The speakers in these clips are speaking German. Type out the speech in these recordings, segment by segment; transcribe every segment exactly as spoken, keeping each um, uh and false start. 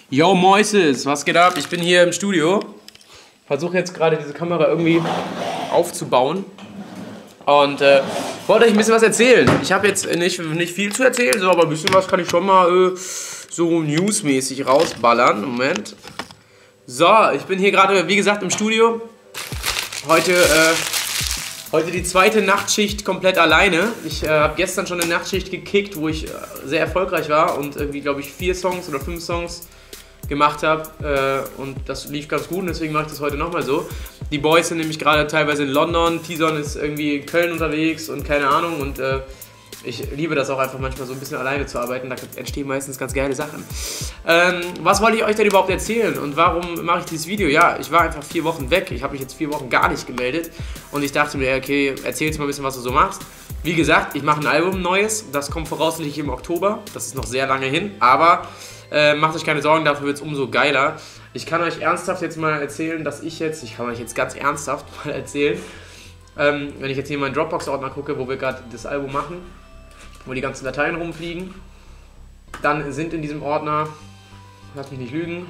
Yo Moises, was geht ab? Ich bin hier im Studio. Versuche jetzt gerade diese Kamera irgendwie aufzubauen. Und äh, wollte euch ein bisschen was erzählen. Ich habe jetzt nicht, nicht viel zu erzählen, so, aber ein bisschen was kann ich schon mal äh, so newsmäßig rausballern. Moment. So, ich bin hier gerade, wie gesagt, im Studio. Heute, äh, heute die zweite Nachtschicht komplett alleine. Ich äh, habe gestern schon eine Nachtschicht gekickt, wo ich äh, sehr erfolgreich war und irgendwie, glaube ich, vier Songs oder fünf Songs gemacht habe äh, und das lief ganz gut und deswegen mache ich das heute nochmal so. Die Boys sind nämlich gerade teilweise in London, Tison ist irgendwie in Köln unterwegs und keine Ahnung und äh, ich liebe das auch einfach manchmal so ein bisschen alleine zu arbeiten, da entstehen meistens ganz geile Sachen. Ähm, was wollte ich euch denn überhaupt erzählen und warum mache ich dieses Video? Ja, ich war einfach vier Wochen weg, ich habe mich jetzt vier Wochen gar nicht gemeldet und ich dachte mir, okay, erzähl jetzt mal ein bisschen, was du so machst. Wie gesagt, ich mache ein Album neues, das kommt voraussichtlich im Oktober, das ist noch sehr lange hin, aber Äh, macht euch keine Sorgen, dafür wird es umso geiler. Ich kann euch ernsthaft jetzt mal erzählen, dass ich jetzt, ich kann euch jetzt ganz ernsthaft mal erzählen, ähm, wenn ich jetzt hier in meinen Dropbox-Ordner gucke, wo wir gerade das Album machen, wo die ganzen Dateien rumfliegen, dann sind in diesem Ordner, lass mich nicht lügen,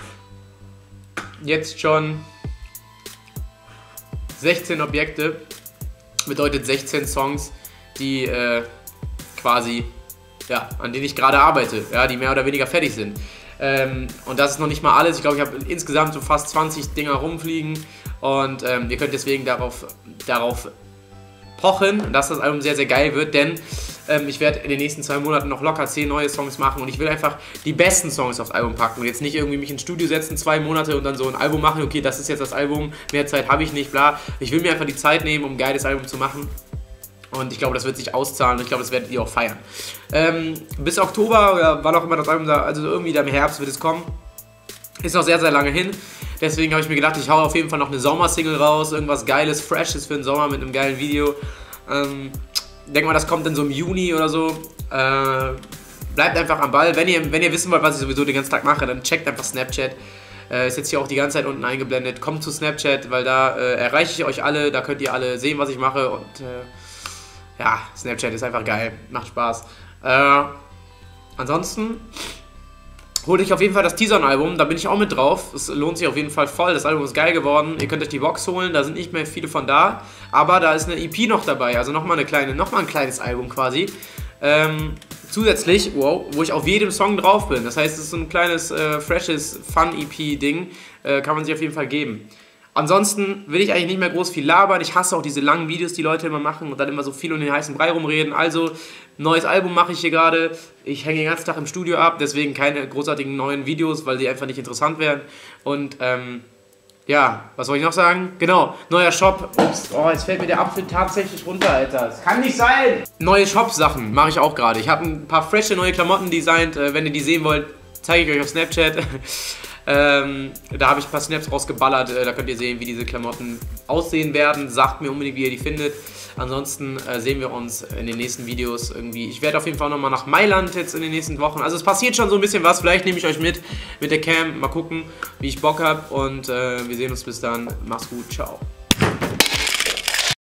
jetzt schon sechzehn Objekte, bedeutet sechzehn Songs, die äh, quasi ja, an denen ich gerade arbeite, ja, die mehr oder weniger fertig sind. Ähm, und das ist noch nicht mal alles. Ich glaube, ich habe insgesamt so fast zwanzig Dinger rumfliegen und ähm, ihr könnt deswegen darauf, darauf pochen, dass das Album sehr, sehr geil wird, denn ähm, ich werde in den nächsten zwei Monaten noch locker zehn neue Songs machen und ich will einfach die besten Songs aufs Album packen und jetzt nicht irgendwie mich ins Studio setzen, zwei Monate und dann so ein Album machen, okay, das ist jetzt das Album, mehr Zeit habe ich nicht, bla. Ich will mir einfach die Zeit nehmen, um ein geiles Album zu machen. Und ich glaube, das wird sich auszahlen und ich glaube, das werdet ihr auch feiern. Ähm, bis Oktober oder wann auch immer das Album da, also irgendwie da im Herbst wird es kommen. Ist noch sehr, sehr lange hin. Deswegen habe ich mir gedacht, ich haue auf jeden Fall noch eine Sommersingle raus. Irgendwas Geiles, Freshes für den Sommer mit einem geilen Video. Ähm, denke mal, das kommt dann so im Juni oder so. Äh, bleibt einfach am Ball. Wenn ihr, wenn ihr wissen wollt, was ich sowieso den ganzen Tag mache, dann checkt einfach Snapchat. Äh, ist jetzt hier auch die ganze Zeit unten eingeblendet. Kommt zu Snapchat, weil da äh, erreiche ich euch alle. Da könnt ihr alle sehen, was ich mache und äh, ja, Snapchat ist einfach geil, macht Spaß. Äh, ansonsten hole ich auf jeden Fall das Tison-Album, da bin ich auch mit drauf. Es lohnt sich auf jeden Fall voll, das Album ist geil geworden. Ihr könnt euch die Box holen, da sind nicht mehr viele von da. Aber da ist eine E P noch dabei, also nochmal eine kleine, nochmal ein kleines Album quasi. Ähm, zusätzlich, wow, wo ich auf jedem Song drauf bin. Das heißt, es ist so ein kleines, äh, freshes Fun-E P-Ding, äh, kann man sich auf jeden Fall geben. Ansonsten will ich eigentlich nicht mehr groß viel labern. Ich hasse auch diese langen Videos, die Leute immer machen und dann immer so viel um den heißen Brei rumreden. Also, neues Album mache ich hier gerade. Ich hänge den ganzen Tag im Studio ab, deswegen keine großartigen neuen Videos, weil die einfach nicht interessant werden. Und, ähm, ja, was soll ich noch sagen? Genau, neuer Shop. Ups, oh, jetzt fällt mir der Apfel tatsächlich runter, Alter. Das kann nicht sein! Neue Shop-Sachen mache ich auch gerade. Ich habe ein paar frische neue Klamotten designt. Wenn ihr die sehen wollt, zeige ich euch auf Snapchat. Ähm, da habe ich ein paar Snaps rausgeballert, äh, da könnt ihr sehen, wie diese Klamotten aussehen werden. Sagt mir unbedingt, wie ihr die findet. Ansonsten äh, sehen wir uns in den nächsten Videos irgendwie. Ich werde auf jeden Fall nochmal nach Mailand jetzt in den nächsten Wochen. Also es passiert schon so ein bisschen was. Vielleicht nehme ich euch mit mit der Cam. Mal gucken, wie ich Bock habe. Und äh, wir sehen uns bis dann. Macht's gut. Ciao.